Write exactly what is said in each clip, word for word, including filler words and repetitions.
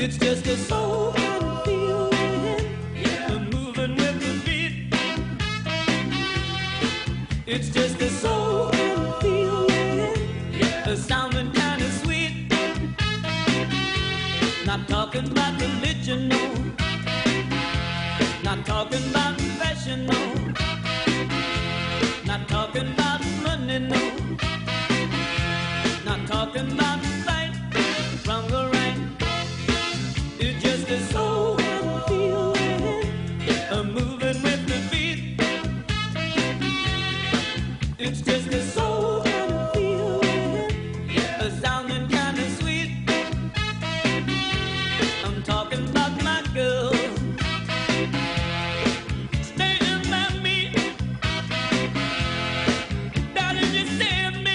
It's just a soul kind of feeling. Yeah. Moving with the beat. It's just a soul kind of feeling. Yeah. Sounding kind of sweet. Not talking about religion, no. Not talking about fashion, no. Not talking about money, no. Not talking about right from the right. It's just a soul kind of feeling. Yeah. Moving with the beat. It's just a soul kind of feeling. Yeah. Sounding kind of sweet. I'm talking about my girl. Staying by me. Darling, you save me.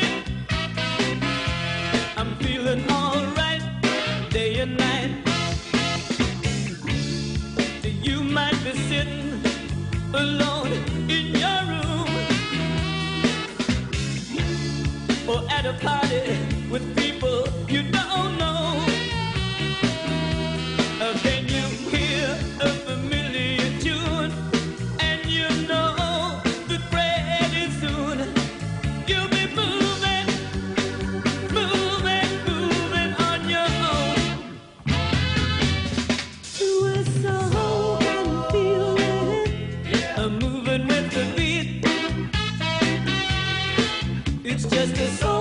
I'm feeling alright day and night. You might be sitting alone in your room, or at a party with people you don't know. Uh, Can you hear a familiar tune? And you know that pretty soon you'll be moving, moving, moving on your own. To a soul kind of feeling. Yeah. Moving with the beat. It's just a soul.